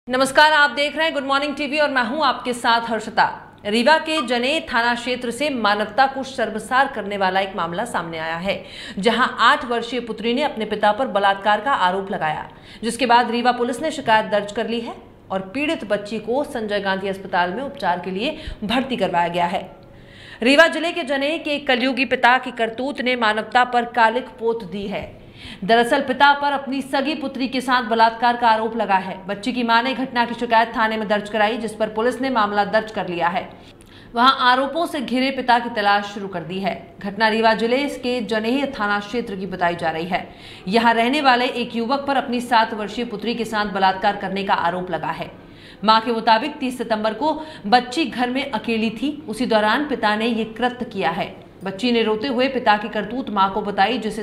नमस्कार, आप देख रहे हैं गुड मॉर्निंग टीवी और मैं हूं आपके साथ हर्षिता। रीवा के जनेह थाना क्षेत्र से मानवता को शर्मसार करने वाला एक मामला सामने आया है, जहां 8 वर्षीय पुत्री ने अपने पिता पर बलात्कार का आरोप लगाया, जिसके बाद रीवा पुलिस ने शिकायत दर्ज कर ली है और पीड़ित बच्ची को संजय गांधी अस्पताल में उपचार के लिए भर्ती करवाया गया है। रीवा जिले के जनेह के एक कलयुगी पिता की करतूत ने मानवता पर कालिक पोत दी है। दरअसल पिता पर अपनी सगी पुत्री के साथ बलात्कार का आरोप लगा है। बच्ची की मां ने घटना की शिकायत थाने में दर्ज कराई, जिस पर पुलिस ने मामला दर्ज कर लिया है। वहां आरोपों से घिरे पिता की तलाश शुरू कर दी है। घटना रीवा जिले के जनेह थाना क्षेत्र की बताई जा रही है। यहां रहने वाले एक युवक पर अपनी 7 वर्षीय पुत्री के साथ बलात्कार करने का आरोप लगा है। मां के मुताबिक 30 सितंबर को बच्ची घर में अकेली थी, उसी दौरान पिता ने ये कृत्य किया है। बच्ची ने रोते हुए पिता की करतूत मां को बताई, जिसे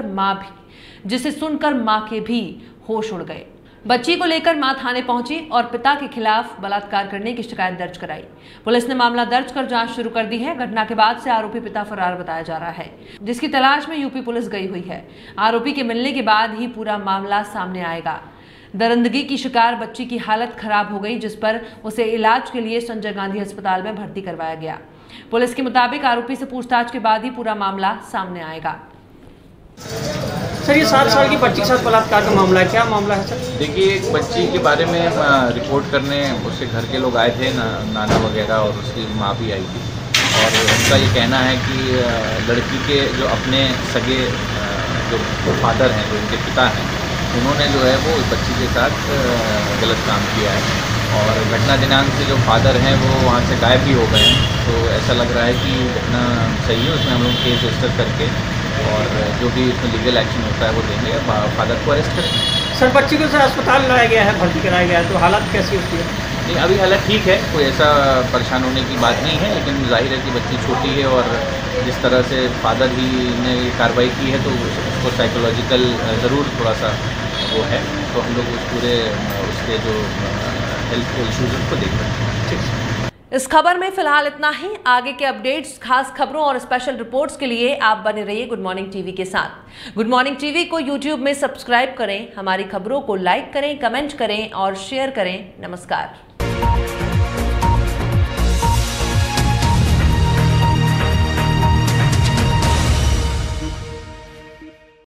सुनकर मां के भी होश उड़ गए। बच्ची को लेकर मां थाने पहुंची और पिता के खिलाफ बलात्कार करने की शिकायत दर्ज कराई। पुलिस ने मामला दर्ज कर जांच शुरू कर दी है। घटना के बाद से आरोपी पिता फरार बताया जा रहा है, जिसकी तलाश में यूपी पुलिस गई हुई है। आरोपी के मिलने के बाद ही पूरा मामला सामने आएगा। दरिंदगी की शिकार बच्ची की हालत खराब हो गई, जिस पर उसे इलाज के लिए संजय गांधी अस्पताल में भर्ती करवाया गया। पुलिस के मुताबिक आरोपी से पूछताछ के बाद ही पूरा मामला सामने आएगा। सर, ये 7 साल की बच्ची के साथ बलात्कार का मामला है, क्या मामला है सर? देखिए, एक बच्ची के बारे में रिपोर्ट करने उसके घर के लोग आए थे, नाना वगैरह, और उसकी माँ भी आई थी। और उनका ये कहना है कि लड़की के जो अपने सगे जो फादर हैं, जो उनके पिता हैं, उन्होंने जो है वो बच्ची के साथ गलत काम किया है। और घटना दिनांक से जो फादर हैं वो वहाँ से गायब भी हो गए हैं। तो ऐसा लग रहा है कि घटना सही है, उसमें हम लोग केस रजिस्टर करके और जो भी इसमें लीगल एक्शन होता है वो देंगे, फादर को अरेस्ट करेंगे। सर, बच्ची को सर अस्पताल लाया गया है, भर्ती कराया गया है, तो हालत कैसी उसकी है? नहीं, अभी हालत ठीक है, कोई ऐसा परेशान होने की बात नहीं है, लेकिन जाहिर है कि बच्ची छोटी है और जिस तरह से फादर ही ने कार्रवाई की है तो उसको साइकोलॉजिकल ज़रूर थोड़ा सा वो है। तो हम लोग उस पूरे उसके जो हेल्थ के इशूज़ को देख रहे हैं। ठीक है। इस खबर में फिलहाल इतना ही। आगे के अपडेट्स, खास खबरों और स्पेशल रिपोर्ट्स के लिए आप बने रहिए गुड मॉर्निंग टीवी के साथ। गुड मॉर्निंग टीवी को यूट्यूब में सब्सक्राइब करें, हमारी खबरों को लाइक करें, कमेंट करें और शेयर करें। नमस्कार।